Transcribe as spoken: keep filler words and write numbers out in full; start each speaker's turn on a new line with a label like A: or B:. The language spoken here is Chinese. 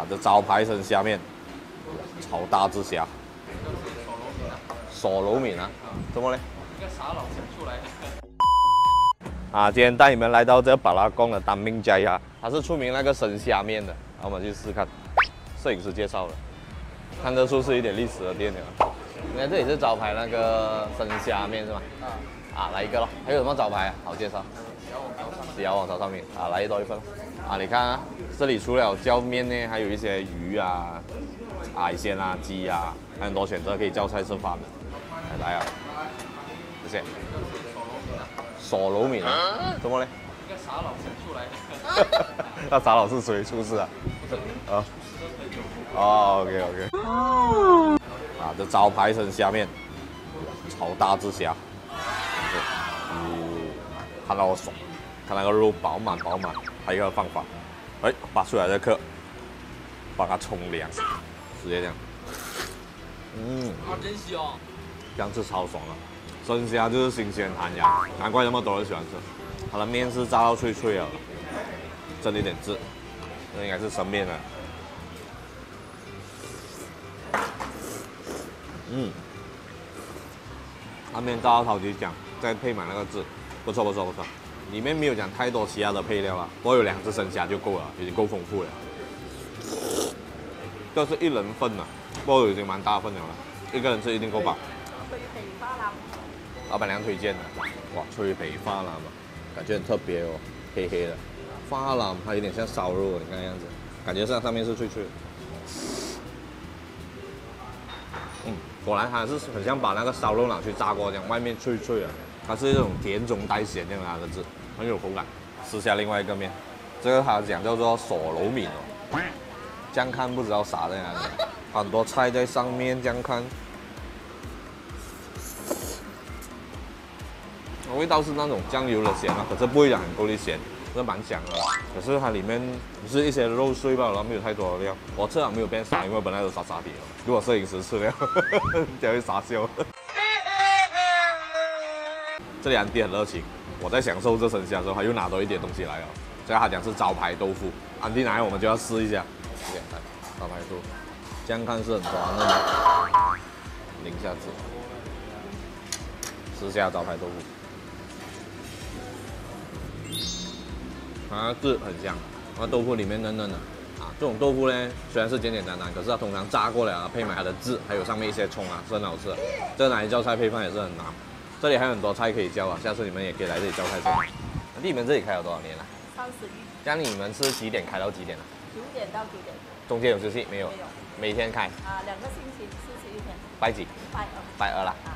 A: 啊，这招牌生虾面，炒大只虾。手楼米啊？怎么嘞？
B: 一个傻佬想出来的。
A: 啊，今天带你们来到这个巴拉贡的单命家呀，它是出名那个生虾面的，然后我们去试看。摄影师介绍的，看得出是一点历史的店了。你看这里是招牌那个生虾面是吗？啊。啊，来一个咯。还有什么招牌啊？好介绍。小网炒上面啊，来一多一份。啊，你看啊，这里除了叫面呢，还有一些鱼啊、海鲜啊、鸡啊，还有很多选择可以叫菜吃饭的。来啊，谢谢。手楼米啊？怎么嘞？
B: 一个傻佬想出来的。
A: 那傻佬是谁出事啊？啊。哦 ，OK OK。哦。啊，这招牌生虾面，炒大只虾。嗯，看到我爽，看那个肉饱满饱满，还有一个方法，哎，拔出来这颗，把它冲凉，直接这样。嗯。
B: 啊，真香。
A: 这样吃超爽了。生虾就是新鲜弹牙，难怪那么多人喜欢吃。它的面是炸到脆脆的，增一点汁，这应该是生面了。嗯，它面炸到超级香，再配满那个汁，不错不错不错。里面没有讲太多其他的配料了，不过有两只生虾就够了，已经够丰富了。这是一人份了，不过已经蛮大份了了，一个人吃一定够饱。
C: 脆皮花腩，
A: 老板娘推荐的，哇，脆皮花腩啊，感觉很特别哦，黑黑的。花腩它有点像烧肉，你看样子，感觉上上面是脆脆的。嗯，果然它是很像把那个烧肉拿去炸过这样，外面脆脆的，它是这种甜中带咸这样的汁，很有口感。吃下另外一个面，这个它讲叫做手楼米哦，这样看不知道啥在哪里，很多菜在上面，这样看。味道是那种酱油的咸啊，可是不会讲很够力咸，是蛮香的。可是它里面是一些肉碎吧，然后没有太多的料。我吃了没有变傻，因为本来都傻傻的。如果摄影师吃了，就会傻笑。这里安迪很热情，我在享受这生虾的时候，他又拿多一点东西来了。这个他讲是招牌豆腐，安迪来我们就要试一下。来，招牌豆腐，这样看是很滑嫩的，淋下汁，吃下招牌豆腐。它汁很香，它豆腐里面嫩嫩的啊。这种豆腐呢，虽然是简简单单，可是它通常炸过了，配满它的汁，还有上面一些葱啊，是很好吃的。这拿来叫菜配饭也是很难。这里还有很多菜可以叫啊，下次你们也可以来这里叫菜吃。那你们这里开了多少年了？
C: 三十一。
A: 这样你们是几点开到几点啊？
C: 九点到九点。
A: 中间有休息没有？
C: 没有。
A: 每天开？
C: 啊，两个星期，四十一天。
A: 拜几？
C: 拜二。
A: 拜二啦。
C: 啊